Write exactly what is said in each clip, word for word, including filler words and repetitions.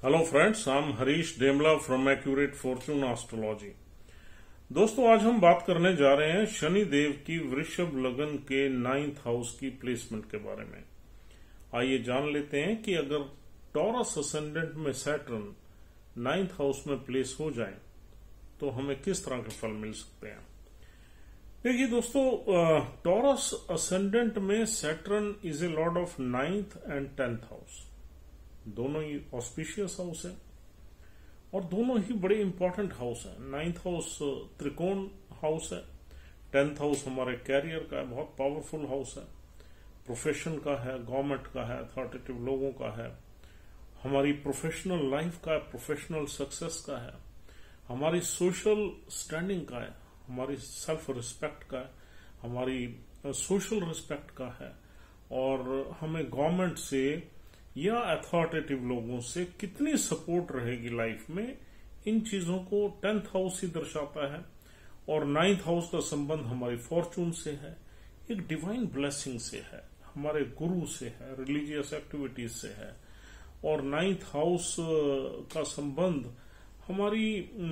Hello friends, I am Harish Demla from accurate fortune astrology. दोस्तों, आज हम बात करने जा रहे हैं शनि देव की वृषभ लगन के नाइन्थ हाउस की प्लेसमेंट के बारे में। आइए जान लेते हैं कि अगर टॉरस असेंडेंट में सैटर्न नाइन्थ हाउस में प्लेस हो जाए तो हमें किस तरह के फल मिल सकते हैं। देखिए दोस्तों, टॉरस असेंडेंट में Saturn is a lord of ninth and tenth house. दोनों ही ऑस्पिशियस हाउस है और दोनों ही बड़े इंपॉर्टेंट हाउस है। नाइन्थ हाउस त्रिकोण हाउस है, टेंथ हाउस हमारे कैरियर का है, बहुत पावरफुल हाउस है, प्रोफेशन का है, गवर्नमेंट का है, अथॉरिटेटिव लोगों का है, हमारी प्रोफेशनल लाइफ का है, प्रोफेशनल सक्सेस का है, हमारी सोशल स्टैंडिंग का है, हमारी सेल्फ रिस्पेक्ट का है, हमारी सोशल रिस्पेक्ट का है, और हमें गवर्नमेंट से या अथॉरिटेटिव लोगों से कितनी सपोर्ट रहेगी लाइफ में, इन चीजों को टेंथ हाउस ही दर्शाता है। और नाइन्थ हाउस का संबंध हमारी फॉर्चून से है, एक डिवाइन ब्लेसिंग से है, हमारे गुरु से है, रिलीजियस एक्टिविटीज से है। और नाइन्थ हाउस का संबंध हमारी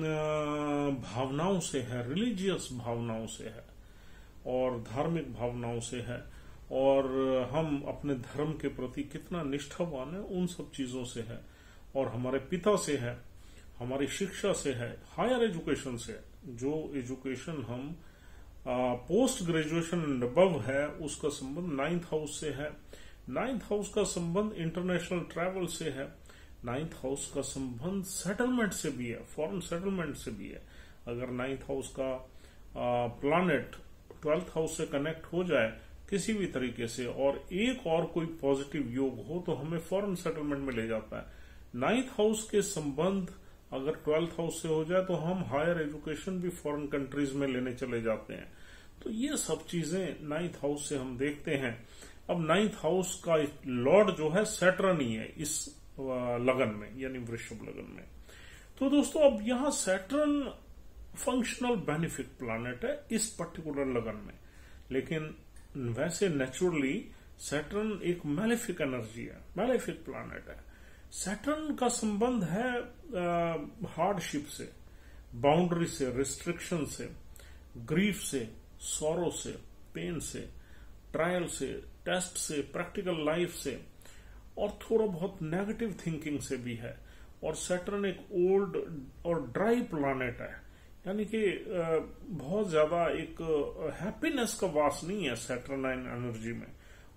भावनाओं से है, रिलीजियस भावनाओं से है और धार्मिक भावनाओं से है, और हम अपने धर्म के प्रति कितना निष्ठावान है उन सब चीजों से है, और हमारे पिता से है, हमारी शिक्षा से है, हायर एजुकेशन से है। जो एजुकेशन हम पोस्ट ग्रेजुएशन एंड अबव है उसका संबंध नाइन्थ हाउस से है। नाइन्थ हाउस का संबंध इंटरनेशनल ट्रैवल से है। नाइन्थ हाउस का संबंध सेटलमेंट से भी है, फॉरेन सेटलमेंट से भी है। अगर नाइन्थ हाउस का प्लैनेट ट्वेल्थ हाउस से कनेक्ट हो जाए किसी भी तरीके से और एक और कोई पॉजिटिव योग हो तो हमें फॉरेन सेटलमेंट में ले जाता है। नाइन्थ हाउस के संबंध अगर ट्वेल्थ हाउस से हो जाए तो हम हायर एजुकेशन भी फॉरेन कंट्रीज में लेने चले जाते हैं। तो ये सब चीजें नाइन्थ हाउस से हम देखते हैं। अब नाइन्थ हाउस का लॉर्ड जो है सैटर्न ही है इस लगन में, यानी वृषभ लगन में। तो दोस्तों, अब यहां सैटर्न फंक्शनल बेनिफिट प्लैनेट है इस पर्टिकुलर लगन में, लेकिन वैसे नेचुरली सैटर्न एक मैलेफिक एनर्जी है, मैलेफिक प्लैनेट है। सैटर्न का संबंध है हार्डशिप से, बाउंड्री से, रिस्ट्रिक्शन से, ग्रीफ से, सॉरो से, पेन से, ट्रायल से, टेस्ट से, प्रैक्टिकल लाइफ से, और थोड़ा बहुत नेगेटिव थिंकिंग से भी है। और सैटर्न एक ओल्ड और ड्राई प्लैनेट है, यानी कि बहुत ज्यादा एक हैप्पीनेस का वास नहीं है सैटर्नाइन एनर्जी में।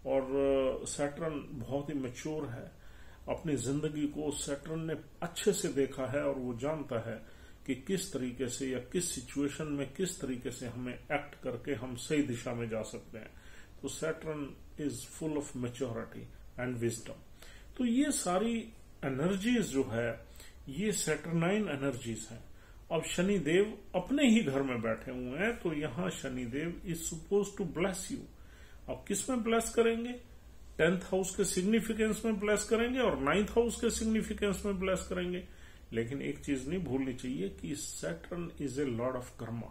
और सैटर्न बहुत ही मैच्योर है, अपनी जिंदगी को सैटर्न ने अच्छे से देखा है और वो जानता है कि किस तरीके से या किस सिचुएशन में किस तरीके से हमें एक्ट करके हम सही दिशा में जा सकते हैं। तो Saturn is full of maturity and wisdom. तो ये सारी एनर्जीज जो है ये सैटर्नाइन एनर्जीज हैं। अब शनि देव अपने ही घर में बैठे हुए हैं, तो यहां Shani Dev is suppose to bless you. अब किस में ब्लेस करेंगे? टेंथ हाउस के सिग्निफिकेंस में ब्लेस करेंगे और नाइन्थ हाउस के सिग्निफिकेंस में ब्लेस करेंगे। लेकिन एक चीज नहीं भूलनी चाहिए कि Saturn is a lord of karma,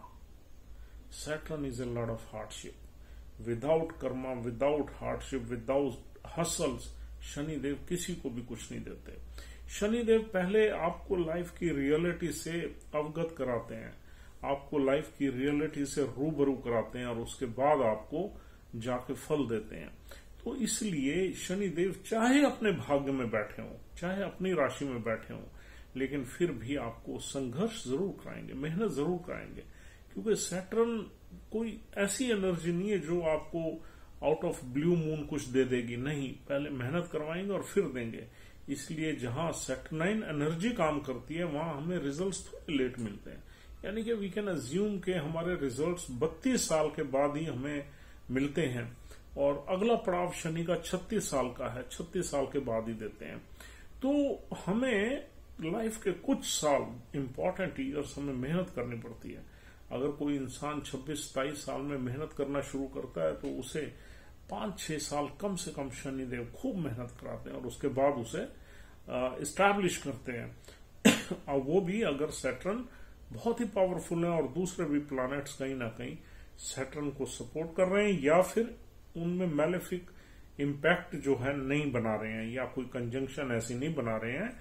Saturn is a lord of hardship. Without karma, without hardship, without hassles Shani Dev किसी को भी कुछ नहीं देते। शनिदेव पहले आपको लाइफ की रियलिटी से अवगत कराते हैं, आपको लाइफ की रियलिटी से रूबरू कराते हैं और उसके बाद आपको जाके फल देते हैं। तो इसलिए शनिदेव चाहे अपने भाग्य में बैठे हों, चाहे अपनी राशि में बैठे हों, लेकिन फिर भी आपको संघर्ष जरूर कराएंगे, मेहनत जरूर कराएंगे, क्योंकि सैटर्न कोई ऐसी एनर्जी नहीं है जो आपको आउट ऑफ ब्लू मून कुछ दे देगी। नहीं, पहले मेहनत करवाएंगे और फिर देंगे। इसलिए जहां सैटर्नाइन एनर्जी काम करती है वहां हमें रिजल्ट्स थोड़े लेट मिलते हैं, यानी कि वी कैन अज्यूम के हमारे रिजल्ट्स बत्तीस साल के बाद ही हमें मिलते हैं, और अगला पड़ाव शनि का छत्तीस साल का है, छत्तीस साल के बाद ही देते हैं। तो हमें लाइफ के कुछ साल, इंपॉर्टेंट ईयर्स, हमें मेहनत करनी पड़ती है। अगर कोई इंसान छब्बीस सताइस साल में मेहनत करना शुरू करता है तो उसे पांच छह साल कम से कम शनिदेव खूब मेहनत कराते हैं और उसके बाद उसे इस्टैब्लिश करते हैं। और वो भी अगर सैटर्न बहुत ही पावरफुल है और दूसरे भी प्लैनेट्स कहीं ना कहीं सैटर्न को सपोर्ट कर रहे हैं, या फिर उनमें मैलेफिक इम्पैक्ट जो है नहीं बना रहे हैं, या कोई कंजंक्शन ऐसी नहीं बना रहे हैं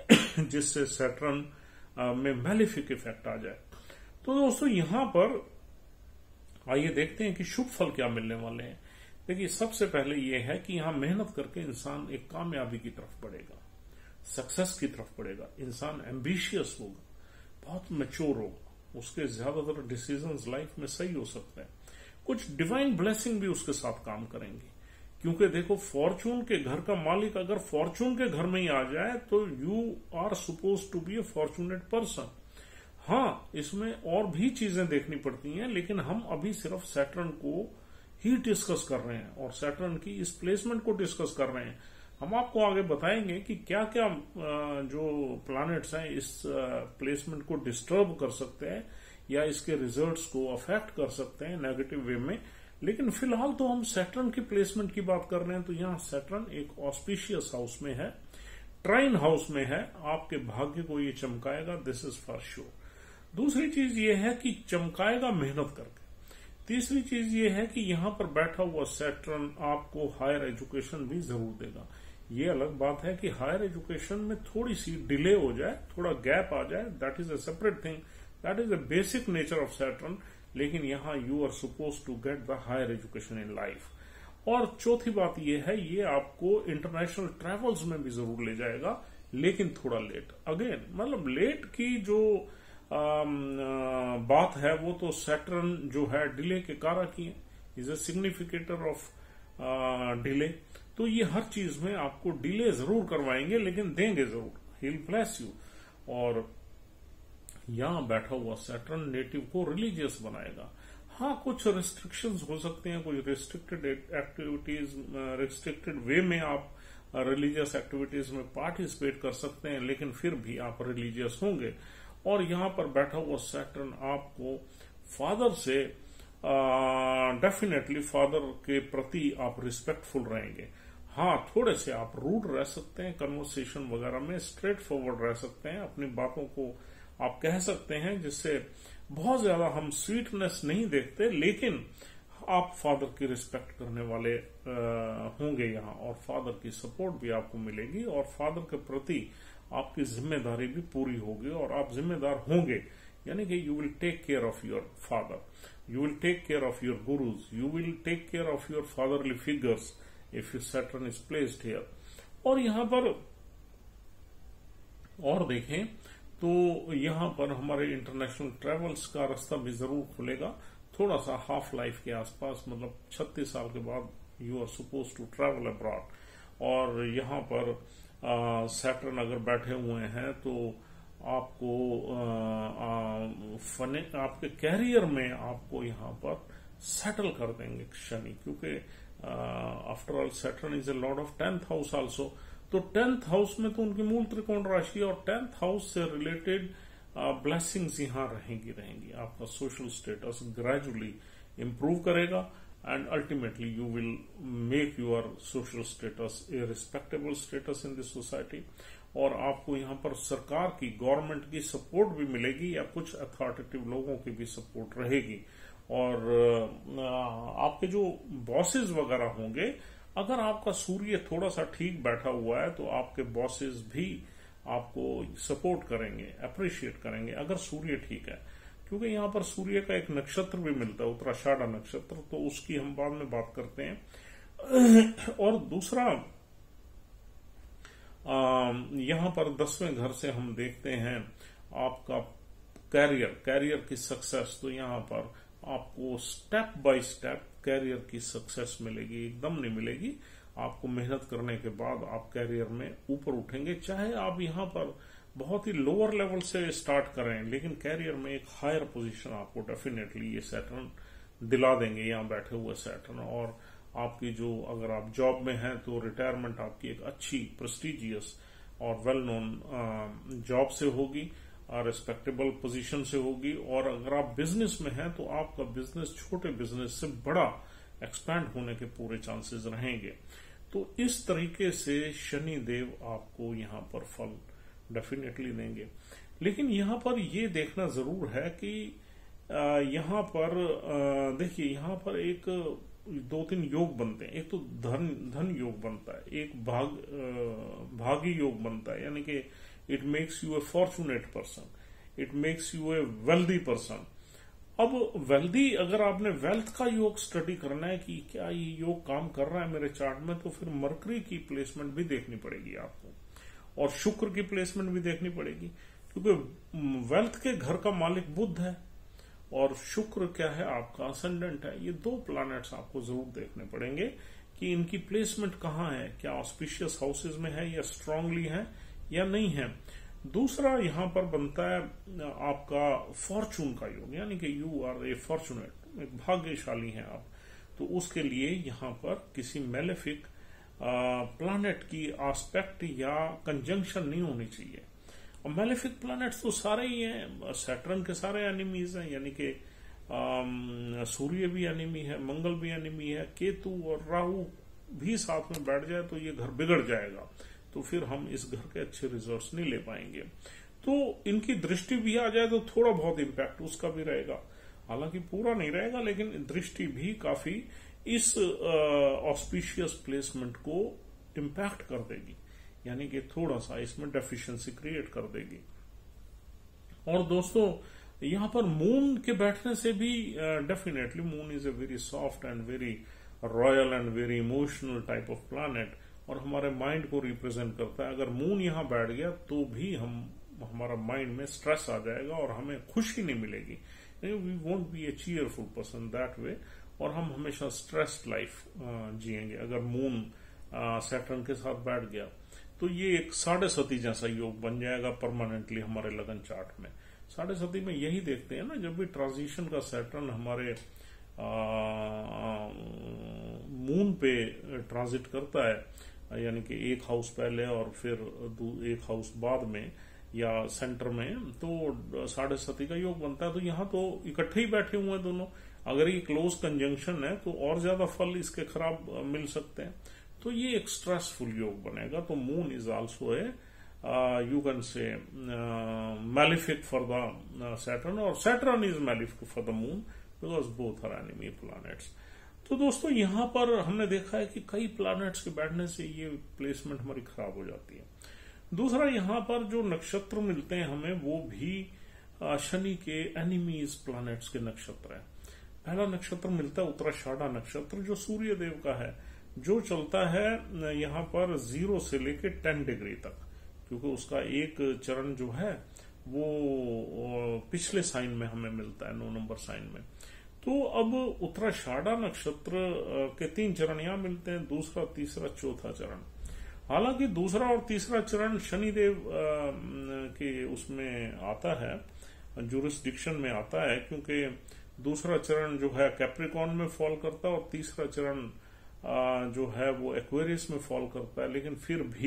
जिससे सैटर्न में मैलिफिक इफेक्ट आ जाए। तो दोस्तों यहां पर आइए देखते हैं कि शुभ फल क्या मिलने वाले हैं। देखिए, सबसे पहले यह है कि यहां मेहनत करके इंसान एक कामयाबी की तरफ बढ़ेगा, सक्सेस की तरफ बढ़ेगा। इंसान एम्बिशियस होगा, बहुत मैच्योर होगा, उसके ज्यादातर डिसीजंस लाइफ में सही हो सकते हैं। कुछ डिवाइन ब्लेसिंग भी उसके साथ काम करेंगे, क्योंकि देखो फॉर्चून के घर का मालिक अगर फॉर्चून के घर में ही आ जाए तो you are suppose to be a fortunate person. हाँ, इसमें और भी चीजें देखनी पड़ती हैं, लेकिन हम अभी सिर्फ सैटर्न को ही डिस्कस कर रहे हैं और सैटर्न की इस प्लेसमेंट को डिस्कस कर रहे हैं। हम आपको आगे बताएंगे कि क्या क्या जो प्लैनेट्स हैं इस प्लेसमेंट को डिस्टर्ब कर सकते हैं या इसके रिजल्ट्स को अफेक्ट कर सकते हैं नेगेटिव वे में। लेकिन फिलहाल तो हम सैटर्न की प्लेसमेंट की बात कर रहे हैं। तो यहाँ सैटर्न एक ऑस्पिशियस हाउस में है, ट्राइन हाउस में है, आपके भाग्य को ये चमकाएगा, दिस इज फॉर श्योर। दूसरी चीज ये है कि चमकाएगा मेहनत करके। तीसरी चीज ये है कि यहां पर बैठा हुआ सैटर्न आपको हायर एजुकेशन भी जरूर देगा। ये अलग बात है कि हायर एजुकेशन में थोड़ी सी डिले हो जाए, थोड़ा गैप आ जाए, that is a separate thing, that is a basic nature of Saturn. लेकिन यहां you are suppose to get the higher education in life. और चौथी बात यह है, ये आपको इंटरनेशनल ट्रेवल्स में भी जरूर ले जाएगा, लेकिन थोड़ा लेट। अगेन मतलब लेट की जो आ, बात है वो तो सैटर्न जो है डिले के कारक ही है, is a significator of delay. तो ये हर चीज में आपको डिले जरूर करवाएंगे, लेकिन देंगे जरूर, ही विल ब्लेस यू। और यहां बैठा हुआ सैटर्न नेटिव को रिलीजियस बनाएगा। हाँ, कुछ रिस्ट्रिक्शंस हो सकते हैं, कुछ रिस्ट्रिक्टेड एक्टिविटीज, रिस्ट्रिक्टेड वे में आप रिलीजियस एक्टिविटीज में पार्टिसिपेट कर सकते हैं, लेकिन फिर भी आप रिलीजियस होंगे। और यहां पर बैठा हुआ सैटर्न आपको फादर से डेफिनेटली फादर के प्रति आप रिस्पेक्टफुल रहेंगे। हाँ, थोड़े से आप रूड रह सकते हैं, कन्वर्सेशन वगैरह में स्ट्रेट फॉरवर्ड रह सकते हैं, अपनी बातों को आप कह सकते हैं, जिससे बहुत ज्यादा हम स्वीटनेस नहीं देखते, लेकिन आप फादर की रिस्पेक्ट करने वाले आ, होंगे यहाँ, और फादर की सपोर्ट भी आपको मिलेगी, और फादर के प्रति आपकी जिम्मेदारी भी पूरी होगी, और आप जिम्मेदार होंगे, यानी कि you will take care of your father, you will take care of your gurus, you will take care of your fatherly figures if your Saturn is placed here. और यहां पर और देखें तो यहां पर हमारे इंटरनेशनल ट्रेवल्स का रास्ता भी जरूर खुलेगा, थोड़ा सा हाफ लाइफ के आसपास, मतलब छत्तीस साल के बाद you are suppose to travel abroad. और यहां पर सैटर्न अगर बैठे हुए हैं तो आपको आ, आ, फने, आपके कैरियर में आपको यहां पर सेटल कर देंगे शनि, क्योंकि after all Saturn is a lord of tenth house also. तो टेंथ हाउस में तो उनकी मूल त्रिकोण राशि है, और टेंथ हाउस से रिलेटेड ब्लेसिंग्स यहां रहेंगी रहेंगी आपका सोशल स्टेटस ग्रेजुअली इंप्रूव करेगा, and ultimately you will make your social status a respectable status in this society। और आपको यहाँ पर सरकार की, गवर्नमेंट की सपोर्ट भी मिलेगी, या कुछ अथॉरिटेटिव लोगों की भी सपोर्ट रहेगी। और आपके जो बॉसेस वगैरह होंगे, अगर आपका सूर्य थोड़ा सा ठीक बैठा हुआ है तो आपके बॉसेस भी आपको सपोर्ट करेंगे, अप्रिशिएट करेंगे, अगर सूर्य ठीक है, क्योंकि यहां पर सूर्य का एक नक्षत्र भी मिलता है, उत्तराषाढ़ नक्षत्र, तो उसकी हम बाद में बात करते हैं। और दूसरा यहां पर दसवें घर से हम देखते हैं आपका कैरियर, कैरियर की सक्सेस। तो यहां पर आपको स्टेप बाय स्टेप कैरियर की सक्सेस मिलेगी, एकदम नहीं मिलेगी, आपको मेहनत करने के बाद आप कैरियर में ऊपर उठेंगे। चाहे आप यहां पर बहुत ही लोअर लेवल से स्टार्ट करें, लेकिन कैरियर में एक हायर पोजीशन आपको डेफिनेटली ये सैटर्न दिला देंगे, यहाँ बैठे हुए सैटर्न। और आपकी जो, अगर आप जॉब में हैं तो रिटायरमेंट आपकी एक अच्छी प्रेस्टिजियस और वेल नोन जॉब से होगी, रिस्पेक्टेबल पोजीशन से होगी। और अगर आप बिजनेस में हैं तो आपका बिजनेस छोटे बिजनेस से बड़ा एक्सपैंड होने के पूरे चांसेस रहेंगे। तो इस तरीके से शनि देव आपको यहाँ पर फल डेफिनेटली देंगे। लेकिन यहां पर ये देखना जरूर है कि यहां पर देखिए, यहां पर एक दो तीन योग बनते हैं। एक तो धन धन योग बनता है, एक भाग भागी योग बनता है, यानी कि it makes you a fortunate person, it makes you a wealthy person. अब वेल्दी, अगर आपने वेल्थ का योग स्टडी करना है कि क्या ये योग काम कर रहा है मेरे चार्ट में, तो फिर मरकरी की प्लेसमेंट भी देखनी पड़ेगी आपको और शुक्र की प्लेसमेंट भी देखनी पड़ेगी, क्योंकि वेल्थ के घर का मालिक बुध है और शुक्र क्या है आपका असेंडेंट है। ये दो प्लैनेट्स आपको जरूर देखने पड़ेंगे कि इनकी प्लेसमेंट कहाँ है, क्या ऑस्पिशियस हाउसेज में है या स्ट्रांगली है या नहीं है। दूसरा यहां पर बनता है आपका फॉर्चून का योग, यानी कि यू आर ए फॉर्चुनेट, एक भाग्यशाली हैं आप। तो उसके लिए यहां पर किसी मेलेफिक प्लैनेट की एस्पेक्ट या कंजंक्शन नहीं होनी चाहिए। और मेलेफिक प्लैनेट्स तो सारे ही हैं, सैटर्न के सारे एनिमीज हैं, यानी कि सूर्य भी एनिमी है, मंगल भी एनिमी है, केतु और राहु भी साथ में बैठ जाए तो ये घर बिगड़ जाएगा, तो फिर हम इस घर के अच्छे रिजल्ट्स नहीं ले पाएंगे। तो इनकी दृष्टि भी आ जाए तो थोड़ा बहुत इम्पैक्ट उसका भी रहेगा, हालांकि पूरा नहीं रहेगा, लेकिन दृष्टि भी काफी इस ऑस्पिशियस प्लेसमेंट को इम्पैक्ट कर देगी, यानी कि थोड़ा सा इसमें डेफिशिएंसी क्रिएट कर देगी। और दोस्तों यहां पर मून के बैठने से भी definitely moon is a very soft and very royal and very emotional type of planet और हमारे माइंड को रिप्रेजेंट करता है। अगर मून यहां बैठ गया तो भी हम हमारा माइंड में स्ट्रेस आ जाएगा और हमें खुशी नहीं मिलेगी, we won't be a cheerful person that way, और हम हमेशा स्ट्रेस्ड लाइफ जिएंगे। अगर मून सैटर्न के साथ बैठ गया तो ये एक साढ़े सती जैसा योग बन जाएगा परमानेंटली हमारे लगन चार्ट में। साढ़े सती में यही देखते हैं ना, जब भी ट्रांजिशन का सैटर्न हमारे मून पे ट्रांजिट करता है, यानी कि एक हाउस पहले और फिर एक हाउस बाद में या सेंटर में, तो साढ़े सती का योग बनता है। तो यहां तो इकट्ठे ही बैठे हुए हैं दोनों, अगर ये क्लोज कंजंक्शन है तो और ज्यादा फल इसके खराब मिल सकते हैं, तो ये एक स्ट्रेसफुल योग बनेगा। तो moon is also a you can say malefic for the Saturn, और Saturn is malefic for the moon because both are enemy planets. तो दोस्तों यहां पर हमने देखा है कि कई प्लैनेट्स के बैठने से ये प्लेसमेंट हमारी खराब हो जाती है। दूसरा, यहां पर जो नक्षत्र मिलते हैं हमें वो भी शनि के एनिमीज प्लैनेट्स के नक्षत्र हैं। पहला नक्षत्र मिलता है उत्तराषाढ़ा नक्षत्र, जो सूर्य देव का है, जो चलता है यहां पर जीरो से लेकर टेन डिग्री तक, क्योंकि उसका एक चरण जो है वो पिछले साइन में हमें मिलता है, नौ नंबर साइन में। तो अब उत्तराषाढ़ा नक्षत्र के तीन चरण यहां मिलते हैं, दूसरा, तीसरा, चौथा चरण। हालांकि दूसरा और तीसरा चरण शनिदेव के उसमें आता है, जुरिस्डिक्शन में आता है, क्योंकि दूसरा चरण जो है कैप्रिकॉर्न में फॉल करता है और तीसरा चरण जो है वो एक्वेरियस में फॉल करता है। लेकिन फिर भी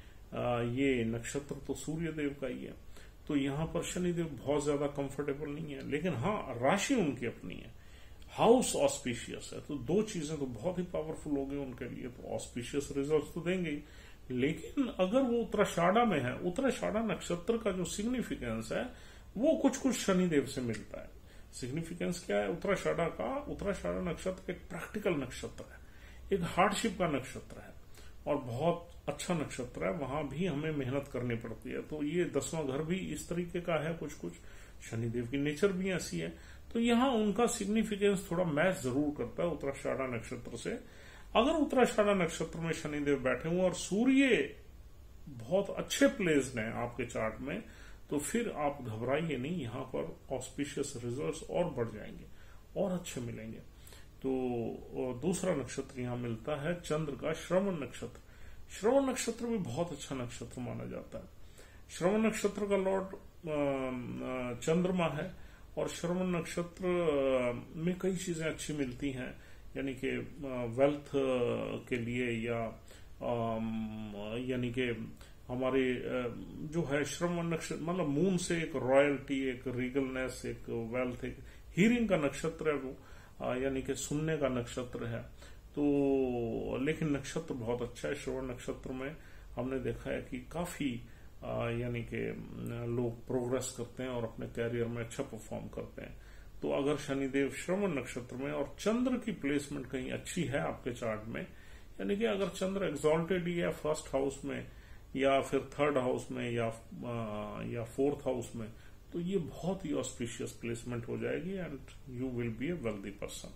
ये नक्षत्र तो सूर्य देव का ही है, तो यहां पर शनिदेव बहुत ज्यादा कंफर्टेबल नहीं है। लेकिन हाँ, राशि उनकी अपनी है, हाउस ऑस्पिशियस है, तो दो चीजें तो बहुत ही पावरफुल हो गई उनके लिए, तो ऑस्पिशियस रिजल्ट तो देंगे ही। लेकिन अगर वो उत्तराषाढ़ा में है, उत्तराषाढ़ा नक्षत्र का जो सिग्निफिकेंस है वो कुछ कुछ शनिदेव से मिलता है। सिग्निफिकेंस क्या है उत्तराषाढ़ा का? उत्तराषाढ़ा नक्षत्र एक प्रैक्टिकल नक्षत्र है, एक हार्डशिप का नक्षत्र है और बहुत अच्छा नक्षत्र है, वहां भी हमें मेहनत करनी पड़ती है। तो ये दसवां घर भी इस तरीके का है, कुछ कुछ शनिदेव की नेचर भी ऐसी है, तो यहां उनका सिग्निफिकेंस थोड़ा मैच जरूर करता है उत्तराषाढ़ा नक्षत्र से। अगर उत्तराषाढ़ा नक्षत्र में शनिदेव बैठे हुए और सूर्य बहुत अच्छे प्लेस्ड हैं आपके चार्ट में, तो फिर आप घबराइए नहीं, यहां पर ऑस्पिशियस रिजल्ट्स और बढ़ जाएंगे और अच्छे मिलेंगे। तो दूसरा नक्षत्र यहां मिलता है चंद्र का, श्रवण नक्षत्र। श्रवण नक्षत्र भी बहुत अच्छा नक्षत्र माना जाता है। श्रवण नक्षत्र का लॉर्ड चंद्रमा है और श्रवण नक्षत्र में कई चीजें अच्छी मिलती हैं, यानी कि वेल्थ के लिए या यानी कि हमारे जो है श्रवण नक्षत्र मतलब मून से एक रॉयल्टी, एक रीगलनेस, एक वेल्थ, एक हीरिंग का नक्षत्र है वो, यानी कि सुनने का नक्षत्र है। तो लेकिन नक्षत्र बहुत अच्छा है। श्रवण नक्षत्र में हमने देखा है कि काफी यानी कि लोग प्रोग्रेस करते हैं और अपने कैरियर में अच्छा परफॉर्म करते हैं। तो अगर शनिदेव श्रवण नक्षत्र में और चंद्र की प्लेसमेंट कहीं अच्छी है आपके चार्ट में, यानी कि अगर चंद्र एक्सॉल्टेड ही है फर्स्ट हाउस में या फिर थर्ड हाउस में या आ, या फोर्थ हाउस में, तो ये बहुत ही ऑस्पिशियस प्लेसमेंट हो जाएगी and you will be a wealthy person.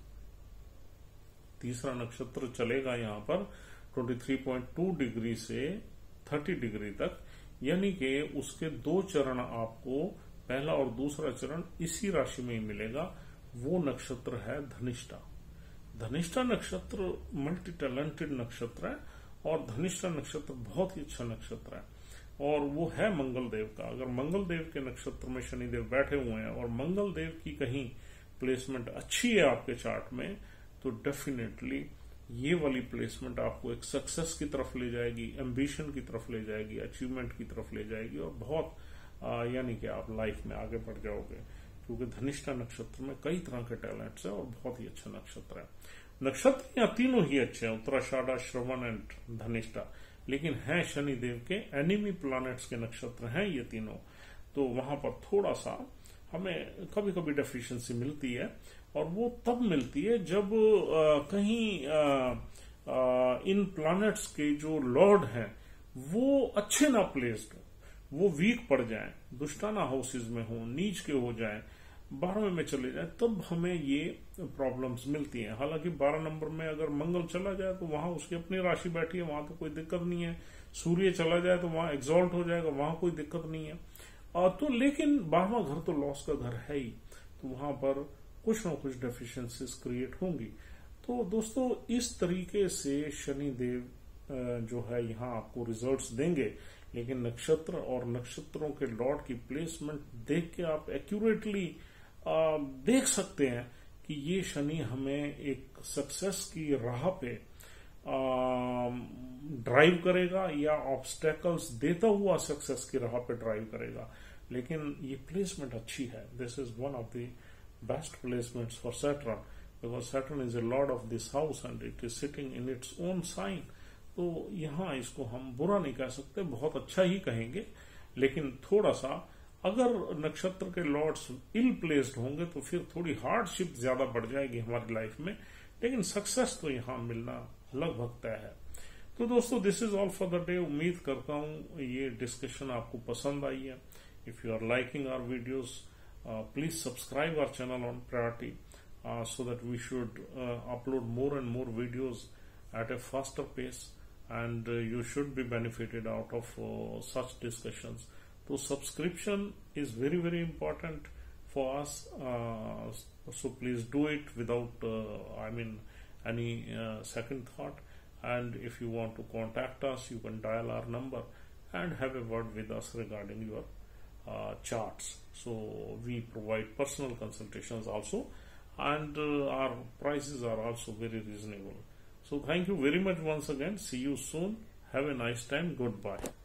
तीसरा नक्षत्र चलेगा यहां पर तेईस पॉइंट दो डिग्री से तीस डिग्री तक, यानी कि उसके दो चरण आपको, पहला और दूसरा चरण इसी राशि में ही मिलेगा। वो नक्षत्र है धनिष्ठा। धनिष्ठा नक्षत्र मल्टी टैलेंटेड नक्षत्र है और धनिष्ठा नक्षत्र बहुत ही अच्छा नक्षत्र है और वो है मंगल देव का। अगर मंगल देव के नक्षत्र में शनिदेव बैठे हुए हैं और मंगल देव की कहीं प्लेसमेंट अच्छी है आपके चार्ट में, तो डेफिनेटली ये वाली प्लेसमेंट आपको एक सक्सेस की तरफ ले जाएगी, एम्बिशन की तरफ ले जाएगी, अचीवमेंट की तरफ ले जाएगी और बहुत यानी कि आप लाइफ में आगे बढ़ जाओगे, क्योंकि धनिष्ठा नक्षत्र में कई तरह के टैलेंट्स है और बहुत ही अच्छा नक्षत्र है। नक्षत्र यहाँ तीनों ही अच्छे हैं, उत्तराषाढ़ा, श्रवण एंड धनिष्ठा, लेकिन हैं शनिदेव के एनिमी प्लैनेट्स के नक्षत्र हैं ये तीनों, तो वहां पर थोड़ा सा हमें कभी कभी डेफिशिएंसी मिलती है और वो तब मिलती है जब आ, कहीं आ, आ, इन प्लैनेट्स के जो लॉर्ड हैं वो अच्छे ना प्लेस्ड हो, वो वीक पड़ जाएं, दुष्टाना हाउसेज में हो, नीच के हो जाएं, बारहवें में चले जाए, तब हमें ये प्रॉब्लम्स मिलती हैं। हालांकि बारह नंबर में अगर मंगल चला जाए तो वहां उसकी अपनी राशि बैठी है, वहां तो कोई दिक्कत नहीं है। सूर्य चला जाए तो वहां एग्जॉल्ट हो जाएगा, वहां कोई दिक्कत नहीं है। और तो लेकिन बारहवां घर तो लॉस का घर है ही, तो वहां पर कुछ ना कुछ डेफिशिएंसीज क्रिएट होंगी। तो दोस्तों इस तरीके से शनिदेव जो है यहाँ आपको रिजल्ट्स देंगे, लेकिन नक्षत्र और नक्षत्रों के लॉर्ड की प्लेसमेंट देख के आप एक्यूरेटली देख सकते हैं कि ये शनि हमें एक सक्सेस की राह पे ड्राइव करेगा या ऑब्स्टेकल्स देता हुआ सक्सेस की राह पे ड्राइव करेगा। लेकिन ये प्लेसमेंट अच्छी है। This is one of the best placements for Saturn, because Saturn is a lord of this house and it is sitting in its own sign. तो यहां इसको हम बुरा नहीं कह सकते, बहुत अच्छा ही कहेंगे। लेकिन थोड़ा सा अगर नक्षत्र के लॉर्ड्स इल प्लेस्ड होंगे तो फिर थोड़ी हार्डशिप ज्यादा बढ़ जाएगी हमारी लाइफ में, लेकिन सक्सेस तो यहां मिलना लगभग तय है। तो दोस्तों this is all for the day. उम्मीद करता हूं ये डिस्कशन आपको पसंद आई है। If you are liking our videos, please subscribe our channel on priority so that we should upload more and more videos at a faster pace, and uh, you should be benefited out of uh, such discussions. So subscription is very very important for us, uh, so please do it without uh, I mean any uh, second thought. And if you want to contact us, you can dial our number and have a word with us regarding your uh, charts. So we provide personal consultations also, and uh, our prices are also very reasonable. So thank you very much once again. See you soon. Have a nice time. Goodbye.